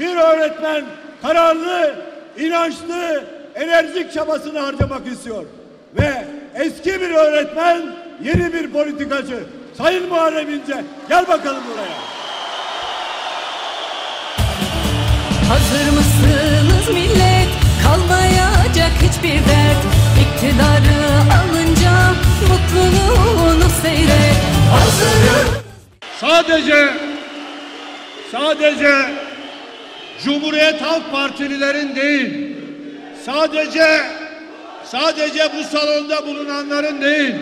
bir öğretmen kararlı, inançlı, enerjik çabasını harcamak istiyor. Ve eski bir öğretmen, yeni bir politikacı. Sayın Muharrem İnce, gel bakalım buraya. Hazır mısınız millet? Kalmayacak hiçbir dert. İktidarı alınca mutluluğunu seyret. Hazırım. Sadece Cumhuriyet Halk Partililerin değil, sadece bu salonda bulunanların değil,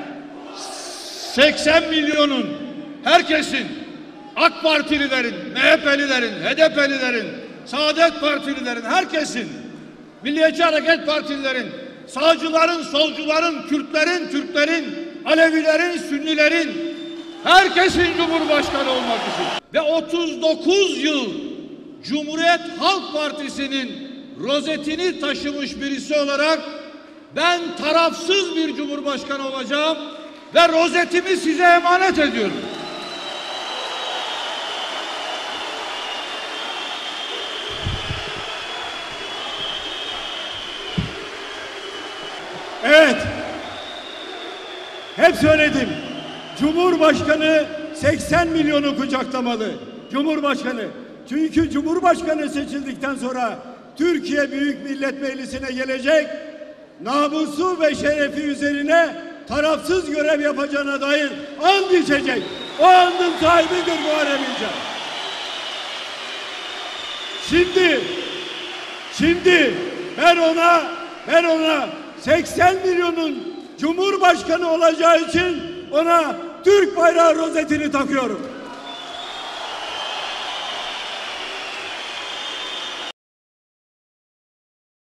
80 milyonun, herkesin, AK Partililerin, MHP'lilerin, HDP'lilerin, Saadet Partililerin, herkesin, Milliyetçi Hareket Partililerin, sağcıların, solcuların, Kürtlerin, Türklerin, Alevilerin, Sünnilerin, herkesin Cumhurbaşkanı olmak için ve 39 yıl Cumhuriyet Halk Partisi'nin rozetini taşımış birisi olarak ben tarafsız bir Cumhurbaşkanı olacağım ve rozetimi size emanet ediyorum. Evet, hep söyledim. Cumhurbaşkanı 80 milyonu kucaklamalı. Cumhurbaşkanı. Çünkü Cumhurbaşkanı seçildikten sonra Türkiye Büyük Millet Meclisi'ne gelecek, namusu ve şerefi üzerine tarafsız görev yapacağına dair and içecek. O andın sahibidir Muharrem İnce. Şimdi ben ona 80 milyonun Cumhurbaşkanı olacağı için ona Türk bayrağı rozetini takıyorum.